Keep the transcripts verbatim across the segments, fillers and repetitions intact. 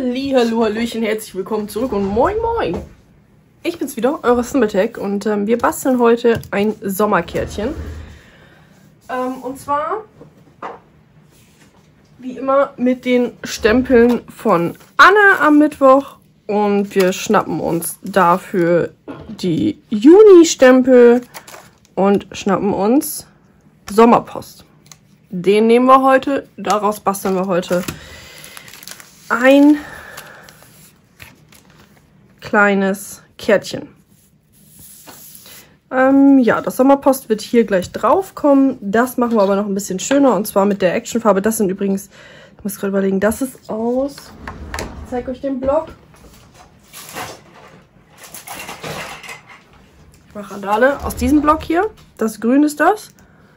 Hallihallo, Hallöchen, herzlich willkommen zurück und moin moin. Ich bin's wieder, eure Symmetech, und ähm, wir basteln heute ein Sommerkärtchen. Ähm, und zwar, wie immer, mit den Stempeln von Anna am Mittwoch. Und wir schnappen uns dafür die Juni-Stempel und schnappen uns Sommerpost. Den nehmen wir heute, daraus basteln wir heute ein kleines Kärtchen. Ähm, ja, das Sommerpost wird hier gleich drauf kommen. Das machen wir aber noch ein bisschen schöner, und zwar mit der Actionfarbe. Das sind übrigens, ich muss gerade überlegen, das ist aus, ich zeige euch den Block. Ich mache Randale aus diesem Block hier. Das Grün ist das.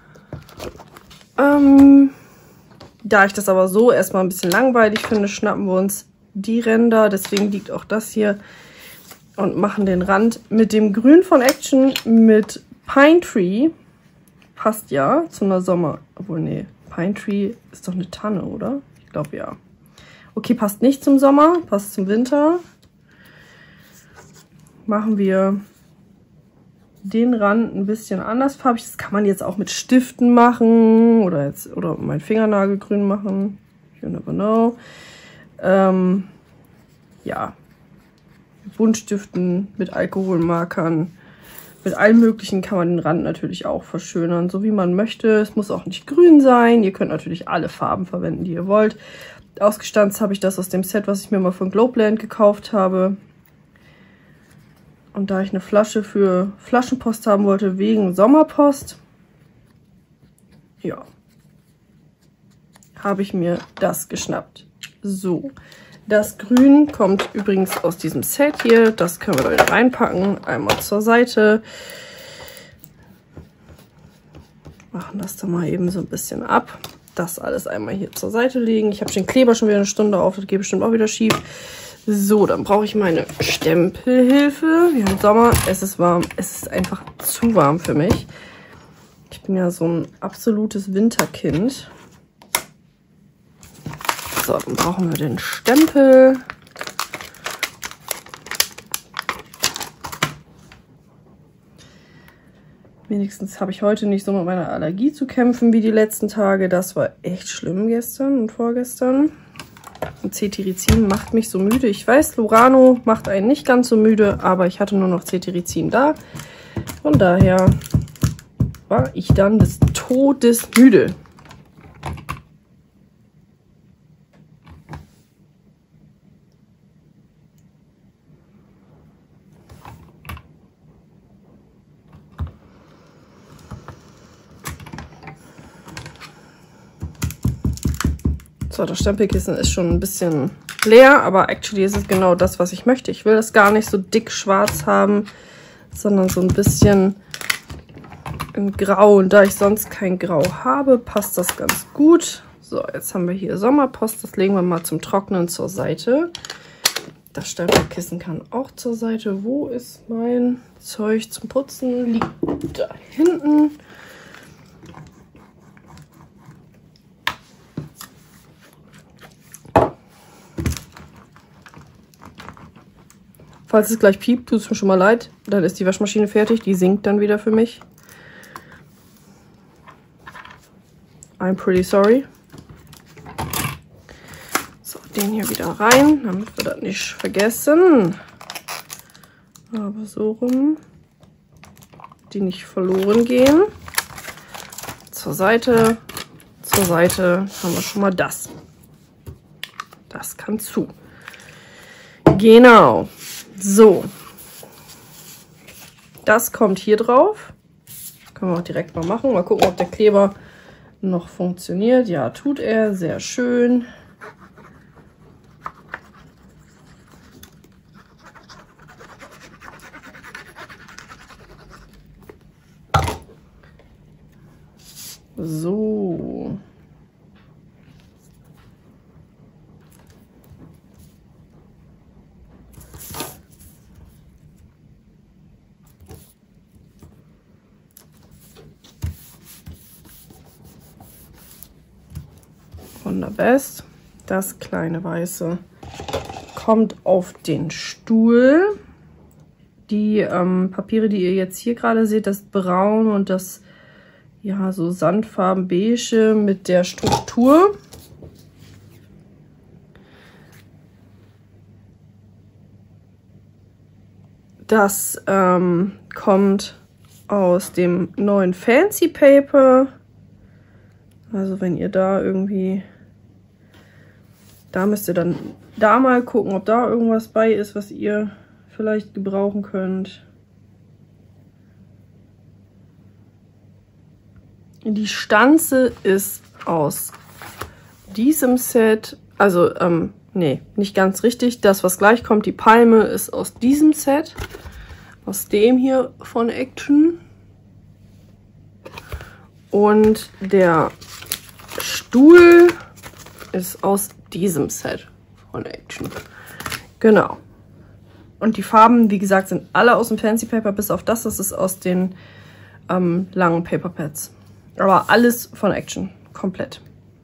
Ähm... Da ich das aber so erstmal ein bisschen langweilig finde, schnappen wir uns die Ränder, deswegen liegt auch das hier, und machen den Rand mit dem Grün von Action mit Pine Tree. Passt ja zu einer Sommer... Obwohl, nee, Pine Tree ist doch eine Tanne, oder? Ich glaube, ja. Okay, passt nicht zum Sommer, passt zum Winter. Machen wir den Rand ein bisschen andersfarbig. Das kann man jetzt auch mit Stiften machen oder jetzt oder meinen Fingernagel grün machen. You never know. Ähm, ja, mit Buntstiften, mit Alkoholmarkern, mit allem Möglichen kann man den Rand natürlich auch verschönern, so wie man möchte. Es muss auch nicht grün sein. Ihr könnt natürlich alle Farben verwenden, die ihr wollt. Ausgestanzt habe ich das aus dem Set, was ich mir mal von Globeland gekauft habe. Und da ich eine Flasche für Flaschenpost haben wollte, wegen Sommerpost, ja, habe ich mir das geschnappt. So, das Grün kommt übrigens aus diesem Set hier. Das können wir da wieder reinpacken. Einmal zur Seite. Machen das da mal eben so ein bisschen ab. Das alles einmal hier zur Seite legen. Ich habe den Kleber schon wieder eine Stunde auf. Das geht bestimmt auch wieder schief. So, dann brauche ich meine Stempelhilfe. Wir haben Sommer, es ist warm. Es ist einfach zu warm für mich. Ich bin ja so ein absolutes Winterkind. So, dann brauchen wir den Stempel. Wenigstens habe ich heute nicht so mit meiner Allergie zu kämpfen wie die letzten Tage. Das war echt schlimm gestern und vorgestern. Und Cetirizin macht mich so müde. Ich weiß, Lurano macht einen nicht ganz so müde, aber ich hatte nur noch Cetirizin da. Von daher war ich dann des Todes müde. So, das Stempelkissen ist schon ein bisschen leer, aber actually ist es genau das, was ich möchte. Ich will das gar nicht so dick schwarz haben, sondern so ein bisschen in Grau. Und da ich sonst kein Grau habe, passt das ganz gut. So, jetzt haben wir hier Sommerpost. Das legen wir mal zum Trocknen zur Seite. Das Stempelkissen kann auch zur Seite. Wo ist mein Zeug zum Putzen? Liegt da hinten. Falls es gleich piept, tut es mir schon mal leid. Dann ist die Waschmaschine fertig. Die sinkt dann wieder für mich. I'm pretty sorry. So, den hier wieder rein, damit wir das nicht vergessen. Aber so rum. Die nicht verloren gehen. Zur Seite. Zur Seite haben wir schon mal das. Das kann zu. Genau. So, das kommt hier drauf. Können wir auch direkt mal machen. Mal gucken, ob der Kleber noch funktioniert. Ja, tut er. Sehr schön. So. Wunderbest. Das kleine weiße kommt auf den Stuhl. Die ähm, Papiere, die ihr jetzt hier gerade seht, das Braun und das ja so Sandfarben beige mit der Struktur. Das ähm, kommt aus dem neuen Fancy Paper. Also wenn ihr da irgendwie, da müsst ihr dann da mal gucken, ob da irgendwas bei ist, was ihr vielleicht gebrauchen könnt. Die Stanze ist aus diesem Set, also ähm, nee, nicht ganz richtig. Das, was gleich kommt, die Palme, ist aus diesem Set, aus dem hier von Action. Und der Stuhl ist aus diesem Set von Action. Genau. Und die Farben, wie gesagt, sind alle aus dem Fancy Paper, bis auf das, das ist aus den ähm, langen Paper Pads. Aber alles von Action, komplett.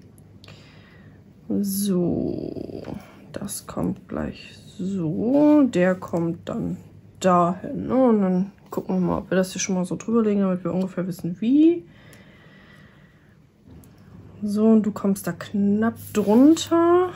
So, das kommt gleich so. Der kommt dann dahin. Ne? Und dann gucken wir mal, ob wir das hier schon mal so drüberlegen, damit wir ungefähr wissen, wie. So, und du kommst da knapp drunter.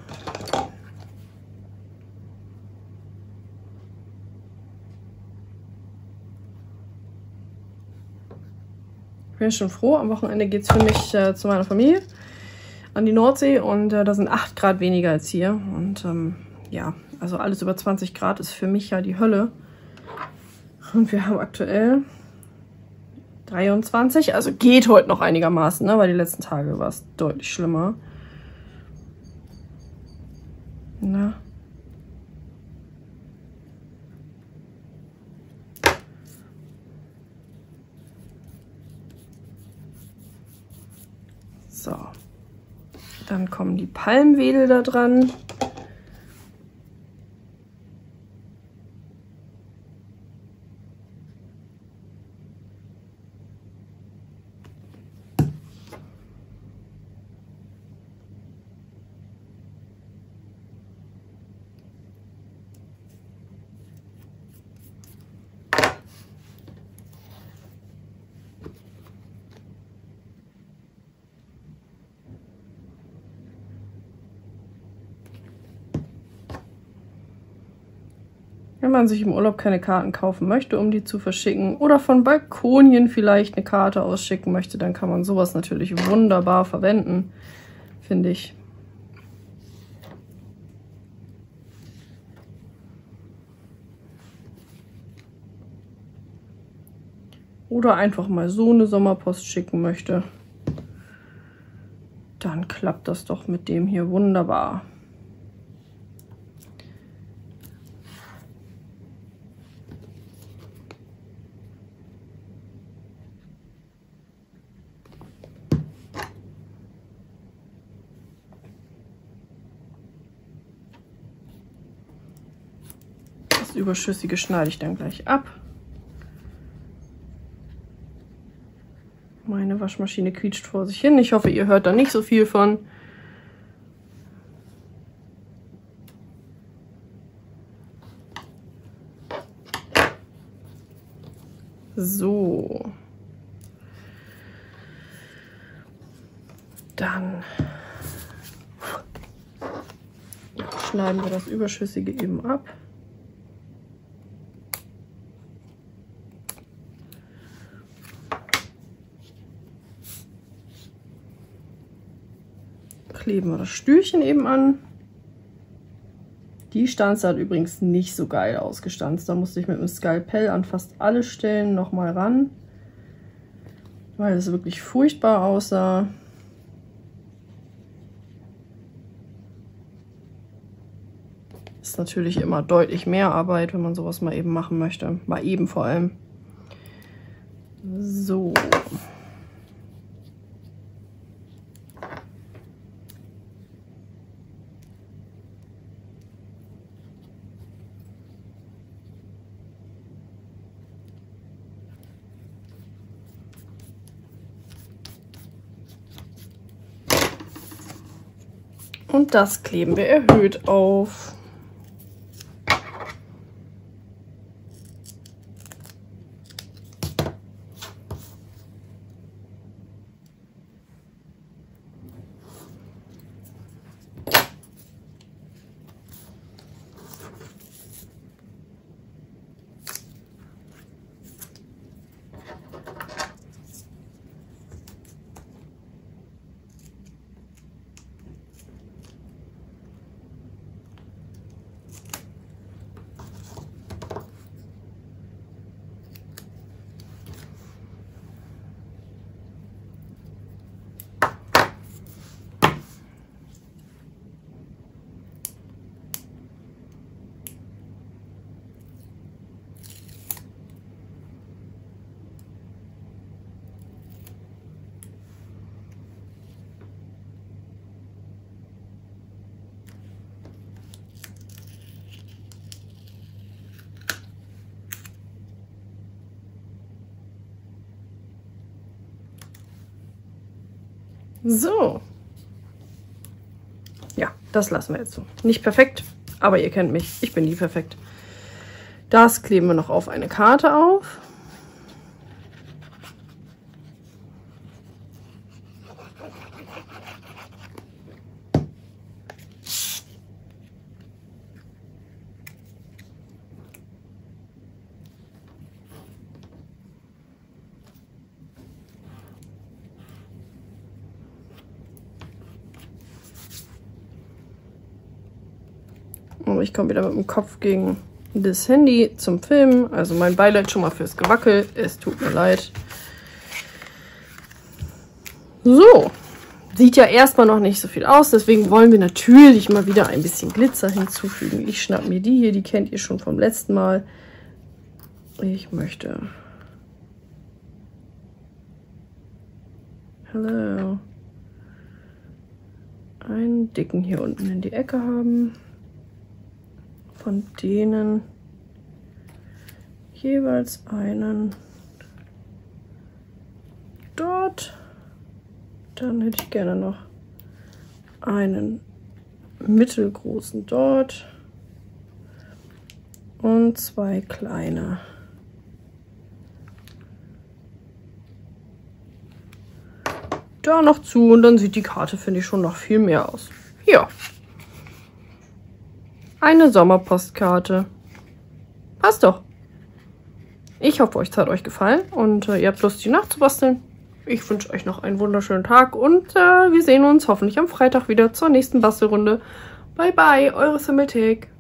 Ich bin schon froh, am Wochenende geht es für mich äh, zu meiner Familie an die Nordsee und äh, da sind acht Grad weniger als hier. Und ähm, ja, also alles über zwanzig Grad ist für mich ja die Hölle. Und wir haben aktuell dreiundzwanzig, also geht heute noch einigermaßen, ne? Weil die letzten Tage war es deutlich schlimmer. Na. So, dann kommen die Palmwedel da dran. Wenn man sich im Urlaub keine Karten kaufen möchte, um die zu verschicken oder von Balkonien vielleicht eine Karte ausschicken möchte, dann kann man sowas natürlich wunderbar verwenden, finde ich. Oder einfach mal so eine Sommerpost schicken möchte, dann klappt das doch mit dem hier wunderbar. Das Überschüssige schneide ich dann gleich ab. Meine Waschmaschine quietscht vor sich hin. Ich hoffe, ihr hört da nicht so viel von. So. Dann schneiden wir das Überschüssige eben ab. Kleben wir das Stühlchen eben an. Die Stanze hat übrigens nicht so geil ausgestanzt. Da musste ich mit dem Skalpell an fast alle Stellen nochmal ran, weil es wirklich furchtbar aussah. Ist natürlich immer deutlich mehr Arbeit, wenn man sowas mal eben machen möchte. Mal eben vor allem. So. Und das kleben wir erhöht auf. So. Ja, das lassen wir jetzt so. Nicht perfekt, aber ihr kennt mich. Ich bin nie perfekt. Das kleben wir noch auf eine Karte auf. Und ich komme wieder mit dem Kopf gegen das Handy zum Filmen. Also mein Beileid schon mal fürs Gewackel. Es tut mir leid. So. Sieht ja erstmal noch nicht so viel aus. Deswegen wollen wir natürlich mal wieder ein bisschen Glitzer hinzufügen. Ich schnapp mir die hier. Die kennt ihr schon vom letzten Mal. Ich möchte... Hallo. Einen dicken hier unten in die Ecke haben. Von denen jeweils einen dort. Dann hätte ich gerne noch einen mittelgroßen dort und zwei kleine. Da noch zu und dann sieht die Karte, finde ich, schon noch viel mehr aus. Ja. Eine Sommerpostkarte. Passt doch. Ich hoffe, euch hat euch gefallen und äh, ihr habt Lust, die nachzubasteln. Ich wünsche euch noch einen wunderschönen Tag und äh, wir sehen uns hoffentlich am Freitag wieder zur nächsten Bastelrunde. Bye bye, eure Simmelthek.